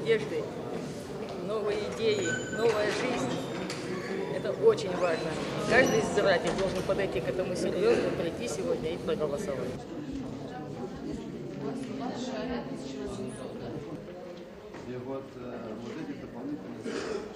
надежды, новые идеи, новая жизнь. Это очень важно. Каждый избиратель должен подойти к этому серьезно, прийти сегодня и проголосовать. И вот эти дополнительные...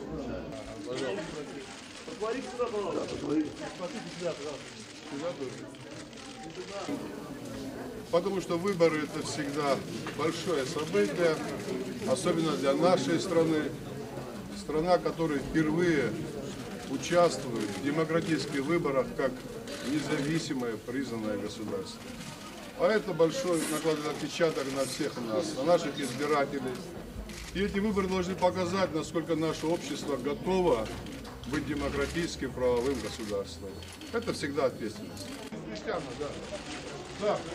Потому что выборы это всегда большое событие, особенно для нашей страны. Страна, которая впервые участвует в демократических выборах как независимое признанное государство. А это большой накладывает отпечаток на всех нас, на наших избирателей. И эти выборы должны показать, насколько наше общество готово быть демократическим правовым государством. Это всегда ответственность. Да.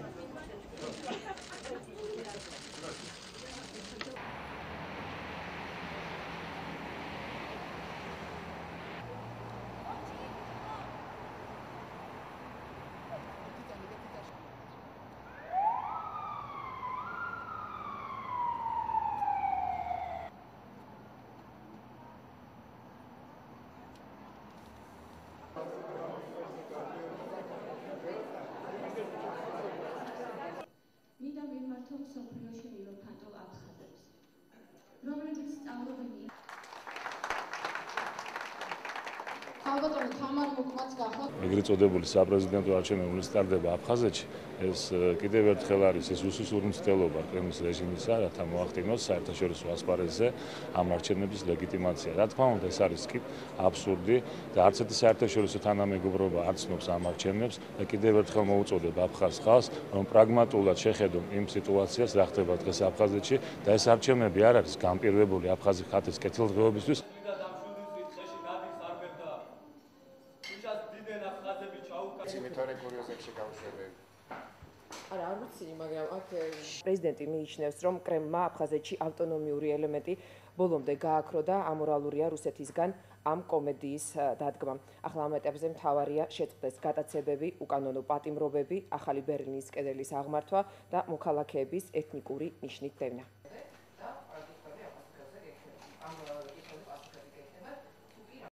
მინდა მიმართო მსოფლიოში ევროფანტულ აფხაზებს, რომლებიც სწავლობენ ალბათ თამარ მოკმაც გახდა ეგრეთ წოდებული საპრეზიდენტო არჩევნები სტარდება აფხაზეთში ეს კიდევ ერთხელ არის ეს უსუსური მცდელობა კრემლის რეჟიმისა რათა მოახდინოს საერთაშორისო ასპარეზზე ამ არჩევნების ლეგიტიმაცია. რა თქმა უნდა ეს არის კი აბსურდი და არც ერთი საერთაშორისო თანამეგობრობა არ ცნობს ამ არჩევნებს და კიდევ ერთხელ მოუწოდებ აფხაზ ხალხს რომ პრაგმატულად შეხედონ იმ სიტუაციას რა ხდება დღეს აფხაზეთში და ეს არჩევნები არ არის განპირობებული აფხაზი ხალხის კეთილდღეობისთვის. არ ვიცი, მაგრამ აქ პრეზიდენტი მიიჩნევს, რომ კრემლმა აფხაზეთში ავტონომიური ელემენტი ბოლომდე გააქრო და ამორალურია რუსეთისგან ამ კომედიის დადგმა. ახლა ამ ეტაპზე მთავარია შეწყდეს გატაცებები, უკანონო პატიმრობები, ახალი ბერლინის კედლის აღმართვა და მოქალაქეების ეთნიკური ნიშნით დევნა.